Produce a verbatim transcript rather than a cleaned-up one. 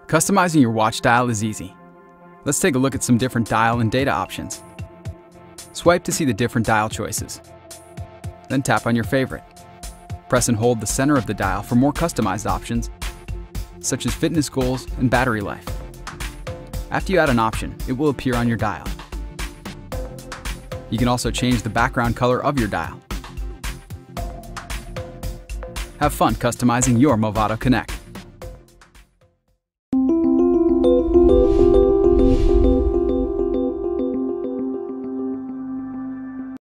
Customizing your watch dial is easy. Let's take a look at some different dial and data options. Swipe to see the different dial choices. Then tap on your favorite. Press and hold the center of the dial for more customized options, such as fitness goals and battery life. After you add an option, it will appear on your dial. You can also change the background color of your dial. Have fun customizing your Movado Connect.